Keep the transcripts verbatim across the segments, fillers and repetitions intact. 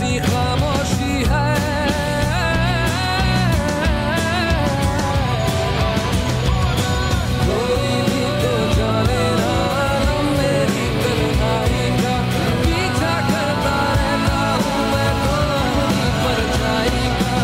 कैसी खामोशी है। कोई भी तो जाने ना मेरी तन्हाई का, पीछा करता रहता हूँ मैं तो अपनी परछाई का।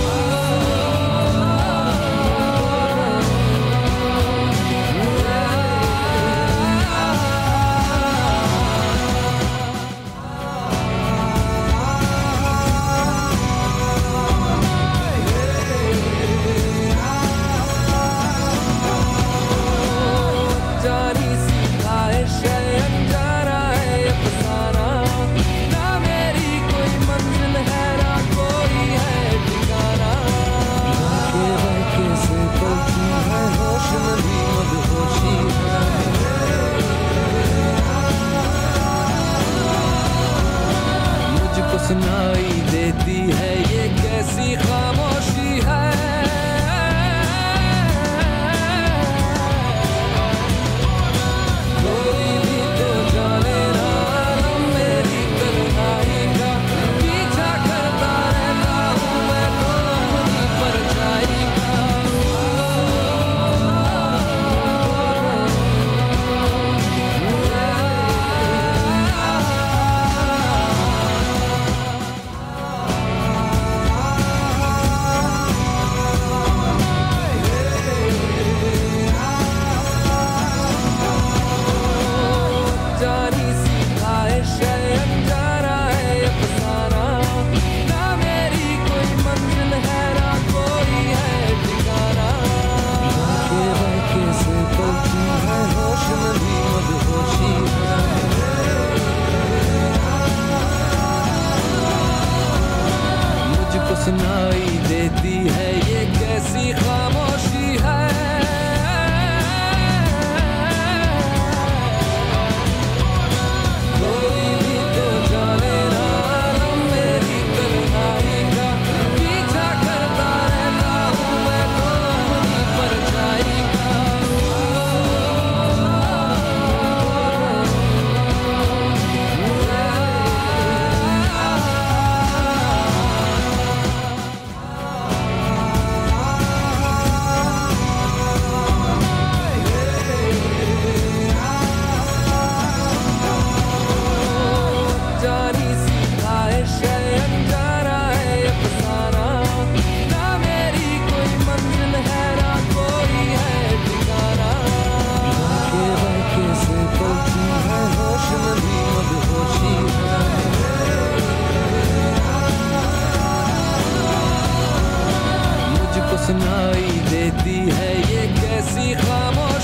जानी सी ख्वाहिश है, अंजारा है अफसाना, ना मेरी कोई मंजिल है ना कोई है ठिकाना। के बहके से पलती है होश में भी मदहोशी है। मुझको सुनाई देती है ये कैसी खामोशी है। कोई भी तो जाने ना मेरी तन्हाई का, पीछा करता रहता हूँ मैं तो अपनी परछाई का। जानी सी ख्वाहिश है, अंजारा है अफसाना, ना मेरी कोई मंजिल है ना कोई है ठिकाना। के बहके से पलती है होश में भी मदहोशी है। मुझको सुनाई देती है ये कैसी खामोशी है। कोई भी तो जाने ना मेरी तन्हाई का, पीछा करता रहता हूँ मैं तो अपनी परछाई का। जानी सी ख्वाहिश है, अंजारा है अफसाना, ना मेरी कोई मंजिल है ना कोई है ठिकाना। के बहके से पलती है होश में भी मदहोशी है। मुझको सुनाई देती है ये कैसी खामोशी